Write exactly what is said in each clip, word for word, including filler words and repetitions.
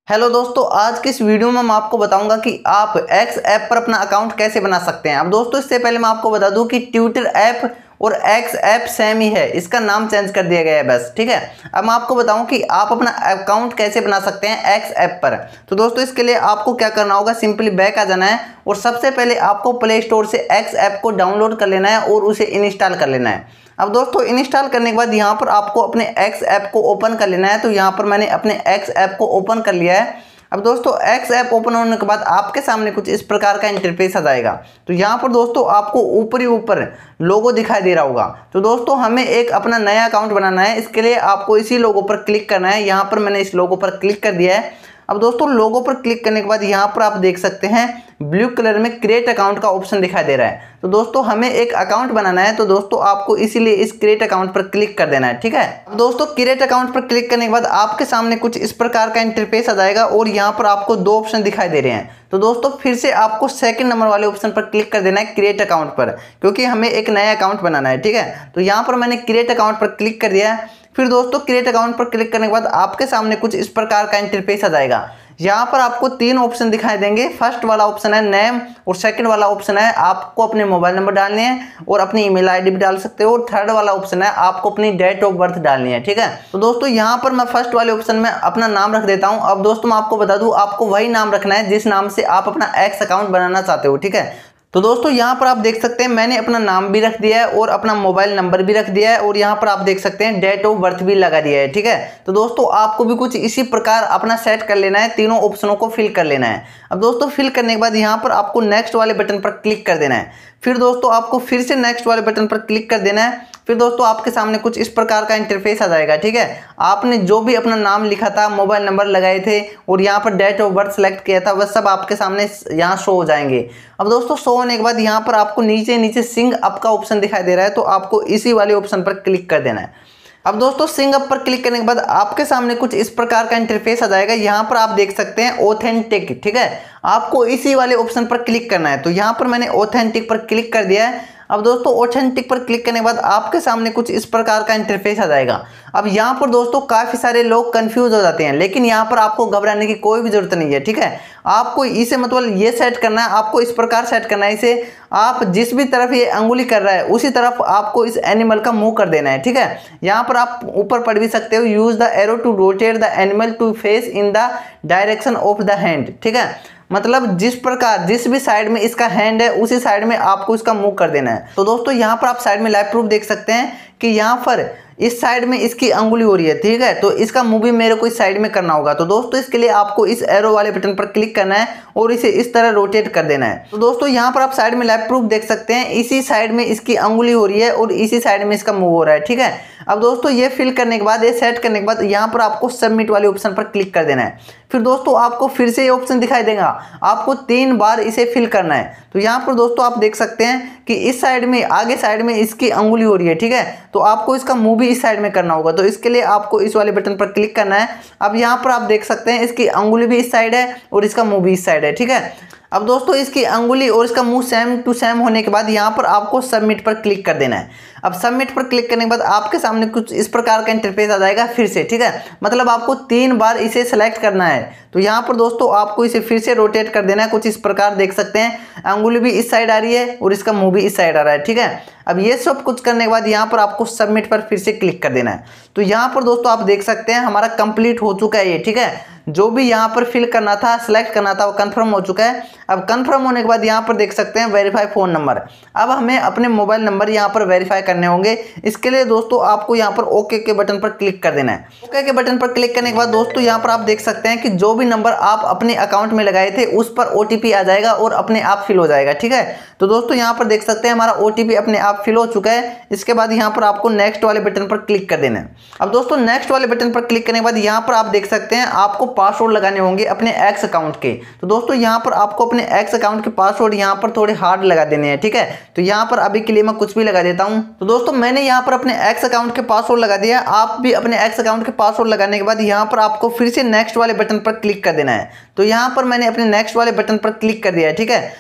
Hello दोस्तों, आज की इस वीडियो में मैं आपको बताऊंगा कि आप एक्स ऐप पर अपना अकाउंट कैसे बना सकते हैं। अब दोस्तों इससे पहले मैं आपको बता दूं कि ट्विटर ऐप और एक्स ऐप सेम ही है, इसका नाम चेंज कर दिया गया है बस, ठीक है। अब मैं आपको बताऊं कि आप अपना अकाउंट कैसे बना सकते हैं एक्स ऐप पर। तो दोस्तों इसके लिए आपको क्या करना होगा, सिंपली बैक आ जाना है और सबसे पहले आपको प्ले स्टोर से एक्स ऐप को डाउनलोड कर लेना है और उसे इंस्टॉल कर लेना है। अब दोस्तों इंस्टॉल करने के बाद यहाँ पर आपको अपने एक्स ऐप को ओपन कर लेना है। तो यहाँ पर मैंने अपने एक्स ऐप को ओपन कर लिया है। अब दोस्तों एक्स ऐप ओपन होने के बाद आपके सामने कुछ इस प्रकार का इंटरफेस आ जाएगा। तो यहाँ पर दोस्तों आपको ऊपर ही ऊपर लोगो दिखाई दे रहा होगा। तो दोस्तों हमें एक अपना नया अकाउंट बनाना है, इसके लिए आपको इसी लोगो पर क्लिक करना है। यहाँ पर मैंने इस लोगो पर क्लिक कर दिया है। अब दोस्तों लोगो पर क्लिक करने के बाद यहाँ पर आप देख सकते हैं ब्लू कलर में क्रिएट अकाउंट का ऑप्शन दिखाई दे रहा है। तो दोस्तों हमें एक अकाउंट बनाना है, तो दोस्तों आपको इसीलिए इस क्रिएट अकाउंट पर क्लिक कर देना है, ठीक है। अब दोस्तों क्रिएट अकाउंट पर क्लिक करने के बाद आपके सामने कुछ इस प्रकार का इंटरफेस आ जाएगा और यहाँ पर आपको दो ऑप्शन दिखाई दे रहे हैं। तो दोस्तों फिर से आपको सेकंड नंबर वाले ऑप्शन पर क्लिक कर देना है क्रिएट अकाउंट पर, क्योंकि हमें एक नया अकाउंट बनाना है, ठीक है। तो यहाँ पर मैंने क्रिएट अकाउंट पर क्लिक कर दिया है। फिर दोस्तों क्रिएट अकाउंट पर क्लिक करने के बाद आपके सामने कुछ इस प्रकार का इंटरफेस आ जाएगा। यहाँ पर आपको तीन ऑप्शन दिखाई देंगे। फर्स्ट वाला ऑप्शन है नेम और सेकंड वाला ऑप्शन है आपको अपने मोबाइल नंबर डालने हैं और अपनी ईमेल आईडी भी डाल सकते हो, और थर्ड वाला ऑप्शन है आपको अपनी डेट ऑफ बर्थ डालनी है, ठीक है। तो दोस्तों यहाँ पर मैं फर्स्ट वाले ऑप्शन में अपना नाम रख देता हूँ। अब दोस्तों मैं आपको बता दूँ, आपको वही नाम रखना है जिस नाम से आप अपना एक्स अकाउंट बनाना चाहते हो, ठीक है। तो दोस्तों यहाँ पर आप देख सकते हैं मैंने अपना नाम भी रख दिया है और अपना मोबाइल नंबर भी रख दिया है, और यहाँ पर आप देख सकते हैं डेट ऑफ बर्थ भी लगा दिया है, ठीक है। तो दोस्तों आपको भी कुछ इसी प्रकार अपना सेट कर लेना है, तीनों ऑप्शनों को फिल कर लेना है। अब दोस्तों फिल करने के बाद यहाँ पर आपको नेक्स्ट वाले बटन पर क्लिक कर देना है। फिर दोस्तों आपको फिर से नेक्स्ट वाले बटन पर क्लिक कर देना है। फिर दोस्तों आपके सामने कुछ इस प्रकार का इंटरफेस आ जाएगा, ठीक है। आपने जो भी अपना नाम लिखा था, मोबाइल नंबर लगाए थे और यहाँ पर डेट ऑफ बर्थ सेलेक्ट किया था, वह सब आपके सामने यहाँ शो हो जाएंगे। अब दोस्तों शो होने के बाद यहाँ पर आपको नीचे नीचे सिंग अप का ऑप्शन दिखाई दे रहा है, तो आपको इसी वाले ऑप्शन पर क्लिक कर देना है। अब दोस्तों सिंग अप पर क्लिक करने के बाद आपके सामने कुछ इस प्रकार का इंटरफेस आ जाएगा। यहाँ पर आप देख सकते हैं ऑथेंटिक, ठीक है। आपको इसी वाले ऑप्शन पर क्लिक करना है। तो यहाँ पर मैंने ऑथेंटिक पर क्लिक कर दिया है। अब दोस्तों ऑथेंटिक पर क्लिक करने के बाद आपके सामने कुछ इस प्रकार का इंटरफेस आ जाएगा। अब यहाँ पर दोस्तों काफ़ी सारे लोग कंफ्यूज हो जाते हैं, लेकिन यहाँ पर आपको घबराने की कोई भी जरूरत नहीं है, ठीक है। आपको इसे मतलब ये सेट करना है, आपको इस प्रकार सेट करना है इसे, आप जिस भी तरफ ये अंगुली कर रहा है उसी तरफ आपको इस एनिमल का मुंह कर देना है, ठीक है। यहाँ पर आप ऊपर पढ़ भी सकते हो, use the arrow to rotate the animal to face in the direction of the hand, ठीक है। मतलब जिस प्रकार जिस भी साइड में इसका हैंड है उसी साइड में आपको इसका मुंह कर देना है। तो दोस्तों यहाँ पर आप साइड में लाइव प्रूफ देख सकते हैं कि यहाँ पर इस साइड में इसकी अंगुली हो रही है, ठीक है। तो इसका मुंह भी मेरे को इस साइड में करना होगा। तो दोस्तों इसके लिए आपको इस एरो वाले बटन पर क्लिक करना है और इसे इस तरह रोटेट कर देना है। तो दोस्तों यहाँ पर आप साइड में लाइव प्रूफ देख सकते हैं, इसी साइड में इसकी अंगुली हो रही है और इसी साइड में इसका मुंह हो रहा है, ठीक है। अब दोस्तों ये फिल करने के बाद, ये सेट करने के बाद यहाँ पर आपको सबमिट वाले ऑप्शन पर क्लिक कर देना है। फिर दोस्तों आपको फिर से ये ऑप्शन दिखाई देगा, आपको तीन बार इसे फिल करना है। तो यहाँ पर दोस्तों आप देख सकते हैं कि इस साइड में आगे साइड में इसकी अंगुली हो रही है, ठीक है। तो आपको इसका मुंह भी इस साइड में करना होगा। तो इसके लिए आपको इस वाले बटन पर क्लिक करना है। अब यहाँ पर आप देख सकते हैं इसकी अंगुली भी इस साइड है और इसका मुंह भी इस साइड है, ठीक है। अब दोस्तों इसकी अंगुली और इसका मुंह सेम टू सेम होने के बाद यहाँ पर आपको सबमिट पर क्लिक कर देना है। अब सबमिट पर क्लिक करने के बाद आपके सामने कुछ इस प्रकार का इंटरफेस आ जाएगा फिर से, ठीक है। मतलब आपको तीन बार इसे सेलेक्ट करना है। तो यहाँ पर दोस्तों आपको इसे फिर से रोटेट कर देना है, कुछ इस प्रकार देख सकते हैं अंगुली भी इस साइड आ रही है और इसका मुंह भी इस साइड आ रहा है, ठीक है। अब ये सब कुछ करने के बाद यहाँ पर आपको सबमिट पर फिर से क्लिक कर देना है। तो यहाँ पर दोस्तों आप देख सकते हैं हमारा कंप्लीट हो चुका है ये, ठीक है। जो भी यहाँ पर फिल करना था, सिलेक्ट करना था, वो कंफर्म हो चुका है। अब कंफर्म होने के बाद यहाँ पर देख सकते हैं वेरीफाई फ़ोन नंबर। अब हमें अपने मोबाइल नंबर यहाँ पर वेरीफाई करने होंगे। इसके लिए दोस्तों आपको यहाँ पर ओके के बटन पर क्लिक कर देना है। ओके के बटन पर क्लिक करने के बाद दोस्तों यहाँ पर आप देख सकते हैं कि जो भी नंबर आप अपने अकाउंट में लगाए थे उस पर ओटीपी आ जाएगा और अपने आप फिल हो जाएगा, ठीक है। तो दोस्तों यहाँ पर देख सकते हैं हमारा ओटीपी अपने आप फिल हो चुका है। इसके बाद यहाँ पर आपको नेक्स्ट वाले बटन पर क्लिक कर देना है। अब दोस्तों नेक्स्ट वाले बटन पर क्लिक करने के बाद यहाँ पर आप देख सकते हैं आपको पासवर्ड लगाने होंगे अपने एक्स अकाउंट के। तो दोस्तों यहाँ पर आपको अपने एक्स अकाउंट के पासवर्ड यहाँ पर थोड़े हार्ड लगा देने हैं, ठीक है। तो यहाँ पर अभी के लिए मैं कुछ भी लगा देता हूँ। तो दोस्तों मैंने यहाँ पर अपने एक्स अकाउंट के पासवर्ड लगा दिया। आप भी अपने एक्स अकाउंट के पासवर्ड लगाने के बाद यहाँ पर आपको फिर से नेक्स्ट वाले बटन पर क्लिक कर देना है। तो यहाँ पर मैंने अपने नेक्स्ट वाले बटन पर क्लिक कर दिया है, ठीक है।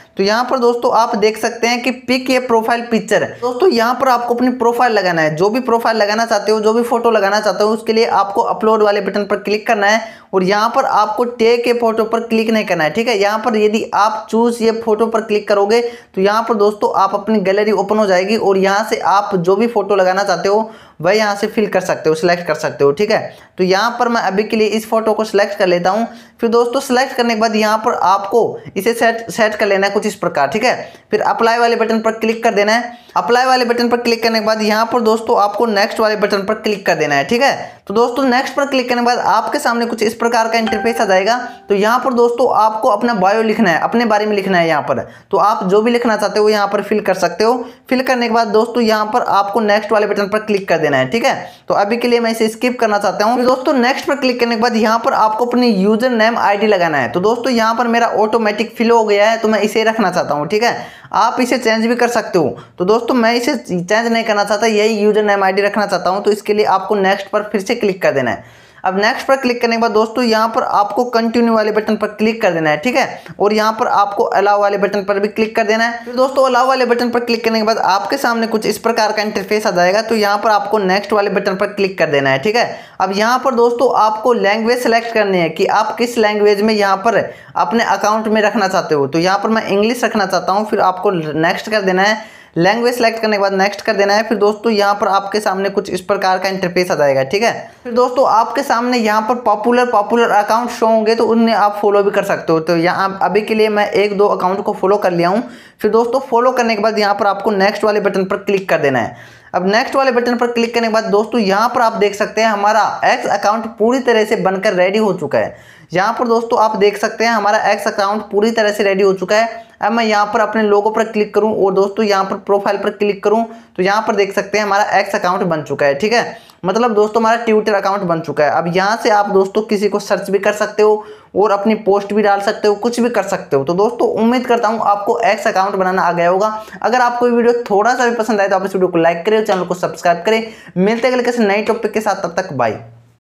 तो यहाँ पर दोस्तों आप देख सकते हैं कि पिक ये प्रोफाइल पिक्चर है। दोस्तों यहाँ पर आपको अपनी प्रोफाइल लगाना है, जो भी प्रोफाइल लगाना चाहते हो, जो भी फोटो लगाना चाहते हो, उसके लिए आपको अपलोड वाले बटन पर क्लिक करना है और यहाँ पर आपको टेक के फोटो पर क्लिक नहीं करना है, ठीक है। यहाँ पर यदि आप चूज ये फोटो पर क्लिक करोगे तो यहाँ पर दोस्तों आप अपनी गैलरी ओपन हो जाएगी और यहाँ से आप जो भी फोटो लगाना चाहते हो वह यहाँ से फिल कर सकते हो, सिलेक्ट कर सकते हो, ठीक है। तो यहाँ पर मैं अभी के लिए इस फोटो को सिलेक्ट कर लेता हूँ। फिर दोस्तों सिलेक्ट करने के बाद यहाँ पर आपको इसे सेट सेट कर लेना है कुछ इस प्रकार, ठीक है। फिर अप्लाई वाले बटन पर क्लिक कर देना है। अप्लाई वाले बटन पर क्लिक करने के बाद यहाँ पर दोस्तों आपको नेक्स्ट वाले बटन पर क्लिक कर देना है, ठीक है। तो दोस्तों नेक्स्ट पर क्लिक करने के बाद आपके सामने कुछ इस प्रकार का इंटरफेस आ जाएगा। तो यहाँ पर दोस्तों आपको अपना बायो लिखना है, अपने बारे में लिखना है यहाँ पर। तो आप जो भी लिखना चाहते हो यहाँ पर फिल कर सकते हो। फिल करने के बाद दोस्तों यहाँ पर आपको नेक्स्ट वाले बटन पर क्लिक कर देना है, ठीक है। तो अभी के लिए मैं इसे स्किप करना चाहता हूँ। दोस्तों नेक्स्ट पर क्लिक करने के बाद यहाँ पर आपको अपनी यूजर नेम आईडी लगाना है। तो दोस्तों यहाँ पर मेरा ऑटोमेटिक फिल हो गया है, तो मैं इसे रखना चाहता हूँ, ठीक है। आप इसे चेंज भी कर सकते हो। तो दोस्तों मैं इसे चेंज नहीं करना चाहता, यही यूजर नेम आईडी रखना चाहता हूँ। तो इसके लिए आपको नेक्स्ट पर फिर से क्लिक कर देना है। अब नेक्स्ट पर क्लिक करने के बाद दोस्तों यहाँ पर आपको कंटिन्यू वाले बटन पर क्लिक कर देना है, ठीक है। और यहाँ पर आपको अलाउ वाले बटन पर भी क्लिक कर देना है। फिर दोस्तों अलाउ वाले बटन पर क्लिक करने के बाद आपके सामने कुछ इस प्रकार का इंटरफेस आ जाएगा। तो यहाँ पर आपको नेक्स्ट वाले बटन पर क्लिक कर देना है, ठीक है। अब यहाँ पर दोस्तों आपको लैंग्वेज सेलेक्ट करनी है कि आप किस लैंग्वेज में यहाँ पर अपने अकाउंट में रखना चाहते हो। तो यहाँ पर मैं इंग्लिश रखना चाहता हूँ। फिर आपको नेक्स्ट कर देना है। लैंग्वेज सेलेक्ट करने के बाद नेक्स्ट कर देना है। फिर दोस्तों यहाँ पर आपके सामने कुछ इस प्रकार का इंटरफेस आ जाएगा, ठीक है। फिर दोस्तों आपके सामने यहाँ पर पॉपुलर पॉपुलर अकाउंट शो होंगे, तो उन्हें आप फॉलो भी कर सकते हो। तो यहाँ अभी के लिए मैं एक दो अकाउंट को फॉलो कर लिया हूँ। फिर दोस्तों फॉलो करने के बाद यहाँ पर आपको नेक्स्ट वाले बटन पर क्लिक कर देना है। अब नेक्स्ट वाले बटन पर क्लिक करने के बाद दोस्तों यहाँ पर आप देख सकते हैं हमारा एक्स अकाउंट पूरी तरह से बनकर रेडी हो चुका है। यहाँ पर दोस्तों आप देख सकते हैं हमारा एक्स अकाउंट पूरी तरह से रेडी हो चुका है। अब मैं यहाँ पर अपने लोगो पर क्लिक करूँ और दोस्तों यहाँ पर प्रोफाइल पर क्लिक करूँ तो यहाँ पर देख सकते हैं हमारा एक्स अकाउंट बन चुका है, ठीक है। मतलब दोस्तों हमारा ट्विटर अकाउंट बन चुका है। अब यहाँ से आप दोस्तों किसी को सर्च भी कर सकते हो और अपनी पोस्ट भी डाल सकते हो, कुछ भी कर सकते हो। तो दोस्तों उम्मीद करता हूँ आपको एक्स अकाउंट बनाना आ गया होगा। अगर आपको ये वीडियो थोड़ा सा भी पसंद आए तो आप इस वीडियो को लाइक करें और चैनल को सब्सक्राइब करें। मिलते हैं अगले किसी नए टॉपिक के साथ, तब तक बाय।